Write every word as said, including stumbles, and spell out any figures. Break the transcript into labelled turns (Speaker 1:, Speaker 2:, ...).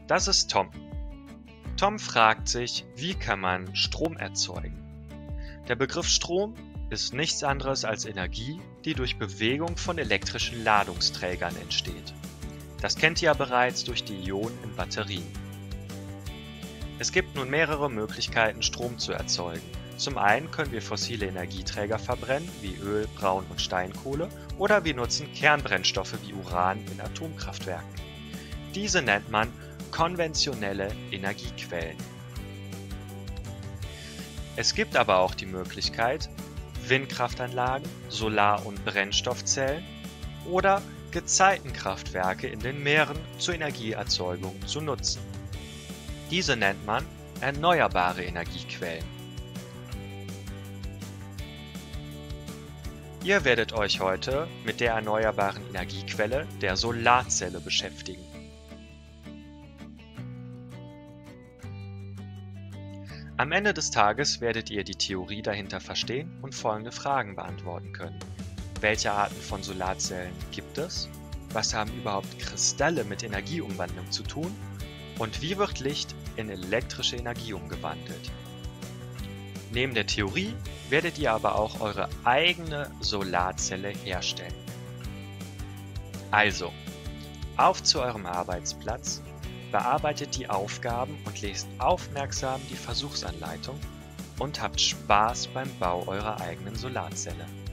Speaker 1: Das ist Tom. Tom fragt sich, wie kann man Strom erzeugen? Der Begriff Strom ist nichts anderes als Energie, die durch Bewegung von elektrischen Ladungsträgern entsteht. Das kennt ihr ja bereits durch die Ionen in Batterien. Es gibt nun mehrere Möglichkeiten, Strom zu erzeugen. Zum einen können wir fossile Energieträger verbrennen, wie Öl, Braun- und Steinkohle, oder wir nutzen Kernbrennstoffe wie Uran in Atomkraftwerken. Diese nennt man konventionelle Energiequellen. Es gibt aber auch die Möglichkeit, Windkraftanlagen, Solar- und Brennstoffzellen oder Gezeitenkraftwerke in den Meeren zur Energieerzeugung zu nutzen. Diese nennt man erneuerbare Energiequellen. Ihr werdet euch heute mit der erneuerbaren Energiequelle der Solarzelle beschäftigen. Am Ende des Tages werdet ihr die Theorie dahinter verstehen und folgende Fragen beantworten können. Welche Arten von Solarzellen gibt es? Was haben überhaupt Kristalle mit Energieumwandlung zu tun? Und wie wird Licht in elektrische Energie umgewandelt? Neben der Theorie werdet ihr aber auch eure eigene Solarzelle herstellen. Also, auf zu eurem Arbeitsplatz, bearbeitet die Aufgaben und lest aufmerksam die Versuchsanleitung und habt Spaß beim Bau eurer eigenen Solarzelle.